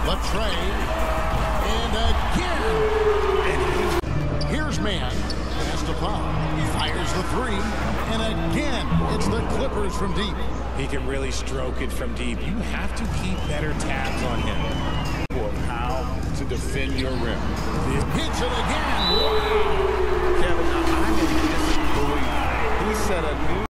Latrey. And again. And here's Mann. Estepao fires the three. And again, it's the Clippers from deep. He can really stroke it from deep. You have to keep better tabs on him. Of how to defend your rim. Hits it again. Wow. Kevin, I'm in disbelief. He set a new